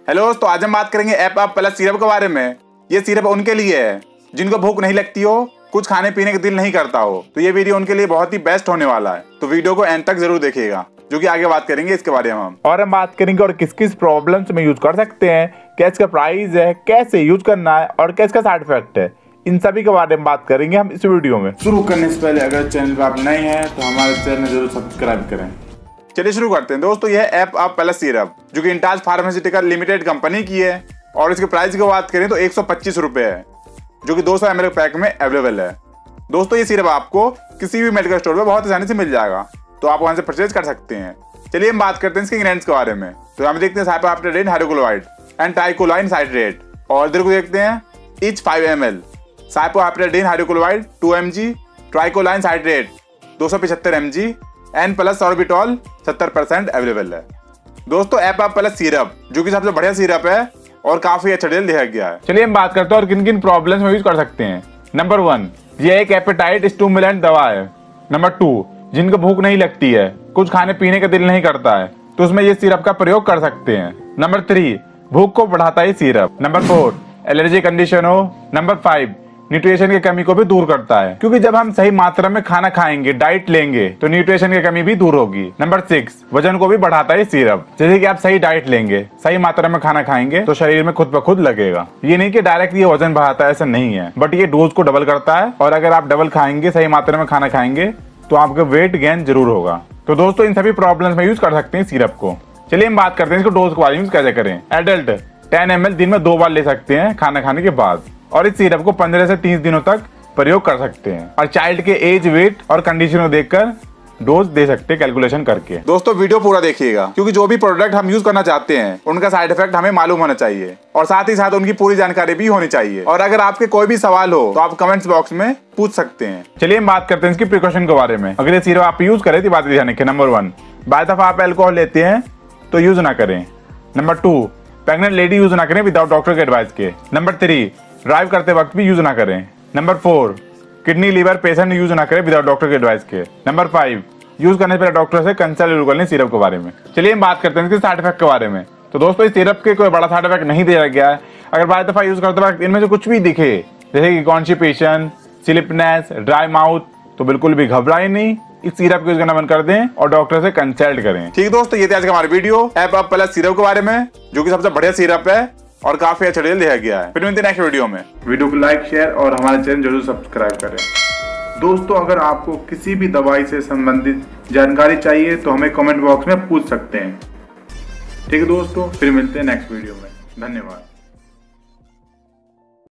Hello दोस्तों, आज हम बात करेंगे एप अप प्लस सिरप के बारे में। ये सिरप उनके लिए है जिनको भूख नहीं लगती हो, कुछ खाने पीने का दिल नहीं करता हो, तो ये वीडियो उनके लिए बहुत ही बेस्ट होने वाला है। तो वीडियो को एंड तक जरूर देखिएगा, जो कि आगे बात करेंगे इसके बारे में हम बात करेंगे और किस किस प्रॉब्लम्स में यूज कर सकते हैं, क्या इसका प्राइस है, कैसे यूज करना है और क्या इसका साइड इफेक्ट है, इन सभी के बारे में बात करेंगे हम इस वीडियो में। शुरू करने से पहले अगर चैनल पर आप नए हैं तो हमारे चैनल जरूर सब्सक्राइब करें। चलिए शुरू करते हैं। दोस्तों, यह एप अप प्लस सिरप जो कि इंटाज फार्मास्यूटिकल लिमिटेड कंपनी की है और इसके प्राइस की बात करें तो 125 रुपए है, जो कि 200 ml पैक में अवेलेबल है। दोस्तों, ये सिरप आपको किसी भी मेडिकल स्टोर में बहुत आसानी से मिल जाएगा, तो आप वहां से परचेज कर सकते हैं। चलिए हम बात करते हैं इसके इंग्रेडिएंट्स के बारे में। तो हम देखते हैं cyproheptadine hydrochloride and tricholine citrate, और इधर को देखते हैं each 5 ml cyproheptadine hydrochloride 2 mg, tricholine citrate 275 mg and plus sorbitol 70% available है। दोस्तों, एप अप प्लस सिरप जो कि सबसे बढ़िया सिरप है और काफी अच्छा डिटेल दिया गया है। चलिए हम बात करते हैं और किन किन प्रॉब्लम्स में यूज कर सकते हैं। नंबर 1, ये एक एपेटाइट स्टिमुलेंट दवा है। नंबर 2, जिनको भूख नहीं लगती है, कुछ खाने पीने का दिल नहीं करता है, तो उसमें ये सिरप का प्रयोग कर सकते हैं। नंबर 3, भूख को बढ़ाता है सिरप। नंबर 4, एलर्जी कंडीशन हो। नंबर 5, न्यूट्रिशन की कमी को भी दूर करता है, क्योंकि जब हम सही मात्रा में खाना खाएंगे, डाइट लेंगे, तो न्यूट्रिशन की कमी भी दूर होगी। नंबर 6, वजन को भी बढ़ाता है सिरप। जैसे कि आप सही डाइट लेंगे, सही मात्रा में खाना खाएंगे, तो शरीर में खुद ब खुद लगेगा। ये नहीं कि डायरेक्ट ये वजन बढ़ाता है, ऐसा नहीं है, बट ये डोज को डबल करता है, और अगर आप डबल खाएंगे, सही मात्रा में खाना खाएंगे, तो आपका वेट गेन जरूर होगा। तो दोस्तों, इन सभी प्रॉब्लम्स में यूज कर सकते हैं सिरप को। चलिए हम बात करते हैं इसको डोज के बारे में कैसे करें। एडल्ट 10 ml दिन में 2 बार ले सकते हैं खाना खाने के बाद, और इस सिरप को 15 से 30 दिनों तक प्रयोग कर सकते हैं, और चाइल्ड के एज, वेट और कंडीशन को देखकर डोज दे सकते हैं कैलकुलेशन करके। दोस्तों, वीडियो पूरा देखिएगा, क्योंकि जो भी प्रोडक्ट हम यूज करना चाहते हैं उनका साइड इफेक्ट हमें मालूम होना चाहिए, और साथ ही साथ उनकी पूरी जानकारी भी होनी चाहिए। और अगर आपके कोई भी सवाल हो तो आप कमेंट्स बॉक्स में पूछ सकते हैं। चलिए हम बात करते हैं इसकी प्रिकॉशन के बारे में। अगर ये सिरप आप यूज करें तो बात ध्यान रखें। नंबर 1, बाय दफा आप अल्कोहल लेते हैं तो यूज ना करें। नंबर 2, प्रेग्नेंट लेडी यूज ना करें विदाउट डॉक्टर के एडवाइस के। नंबर 3, ड्राइव करते वक्त भी यूज ना करें। Number 4, kidney liver patient use ना करें विदाउट डॉक्टर के एडवाइस के। नंबर 5, यूज करने से पहले डॉक्टर से कंसल्ट कर लें सिरप के बारे में। चलिए हम बात करते हैं इसके साइड इफेक्ट के बारे में। तो दोस्तों, इस सिरप के कोई बड़ा साइड इफेक्ट नहीं दिया गया है। अगर बाय दफा यूज करते वक्त इनमें से कुछ भी दिखे, जैसे कि कॉन्स्टिपेशन, स्लीपनेस, ड्राई माउथ, तो बिल्कुल भी घबराएं नहीं, इस सिरप को यूज करना बंद कर दें और डॉक्टर से कंसल्ट करें। ठीक दोस्तों, ये थी आज का हमारा video ap up plus syrup के बारे में, जो कि सबसे बढ़िया सिरप है और काफी अच्छा डिटेल दिया गया है। फिर मिलते हैं नेक्स्ट वीडियो में। वीडियो को लाइक, शेयर और हमारे चैनल जरूर सब्सक्राइब करें। दोस्तों, अगर आपको किसी भी दवाई से संबंधित जानकारी चाहिए तो हमें कमेंट बॉक्स में पूछ सकते हैं। ठीक है दोस्तों, फिर मिलते हैं नेक्स्ट वीडियो में। धन्यवाद।